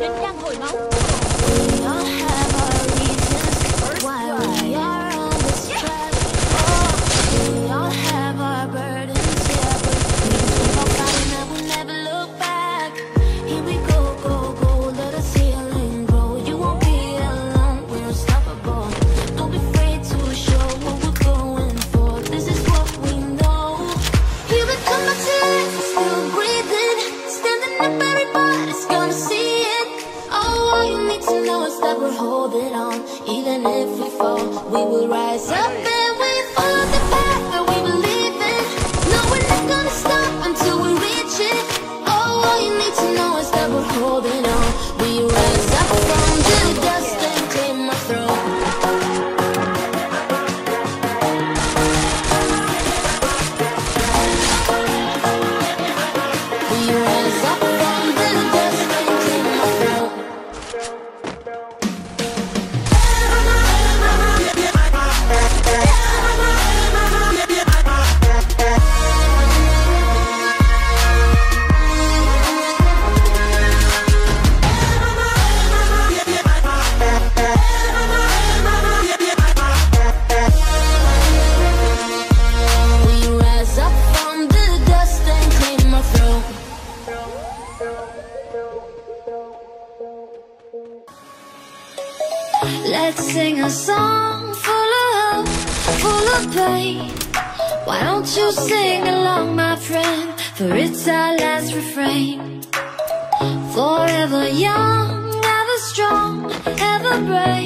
Mình đang hồi máu. Holding on, even if we fall, we will rise up and we follow the path that we believe in. No, we're not gonna stop until we reach it. Oh, all you need to know is that we're holding on. We rise up from the dust and claim our throne. We rise up from the dust and claim our throne. Let's sing a song full of hope, full of pain. Why don't you sing along, my friend? For it's our last refrain. Forever young, ever strong, ever brave.